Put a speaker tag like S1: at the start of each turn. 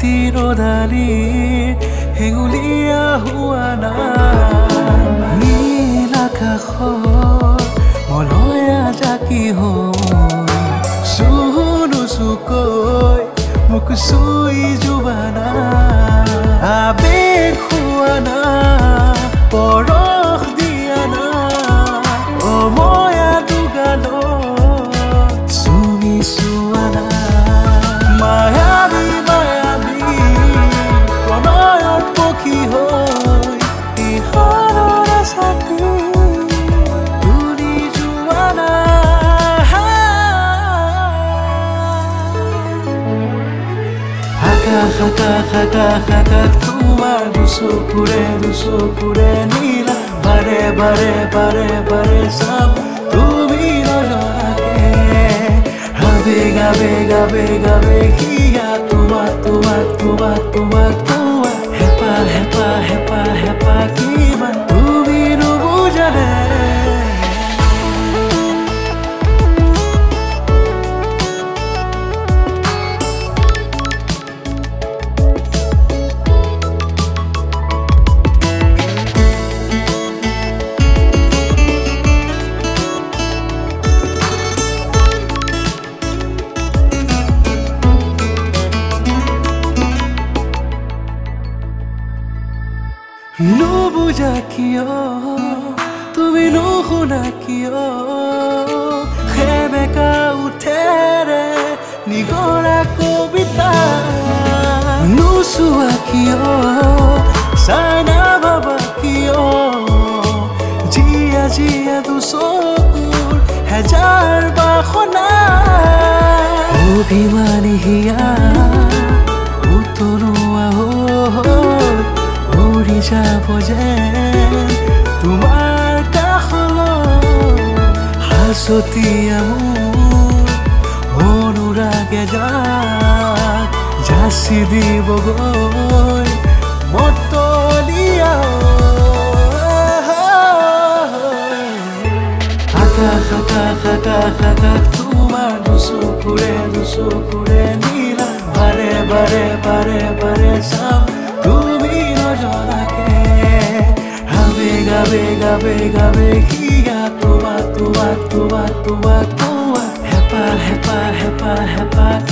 S1: চিৰদালিৰ হেঙুলীয়া হোৱা না নীল আকাশৰ মলয়া জাকি হৈ চুনো চুকৈ মোক চুই যোৱানা আবেগ হোৱা না পৰশ দিয়া না অময়া দুগালত চুমি চোৱা না মায়াবী মায়াবী প্ৰণয়ৰ পক্ষী হৈ ইহৰৰ আশাতে তুলি যোৱা না আকাশ আকাশ আকাশ আকাশ তোমাৰ দুচকুৰে নীলা বাৰে বাৰে বাৰে বাৰে চাম তুমি নজনাকে আবেগ আবেগ আবেগ আবেগ হিয়া তোমাক তোমাক তোমাক তোমাক তোমাক হেঁপাহ হেঁপাহ হেঁপাহ হেঁপাহ কিমান তুমি নুবুজানে নুবুজা কিয় তুমি নুশুনা কিয় সেমেকা উঠেৰে নিগৰা কবিতা নুচুৱা কিয় চাই নাভাবা কিয় জীয়া জীয়া দুচকুৰ হেজাৰ বাসনা অভিমানী হিয়া উতলোৱা হৈ উৰি যাব যেন তোমাৰ কাষলৈ হাচতীয়া মোৰ অনুৰাগে যাক যাচি দিবগৈ মতলীয়া আকাশ আকাশ আকাশ আকাশ তোমাৰ দুচকুৰে নীলা বাৰে বাৰে বাৰে বাৰে চাম তুমি নজনাকে আবেগ আবেগ আবেগ আবেগ হিয়া তোমাক তোমাক তোমাক তোমাক তোমাক হেঁপাহ হেঁপাহ হেঁপাহ হেঁপাহ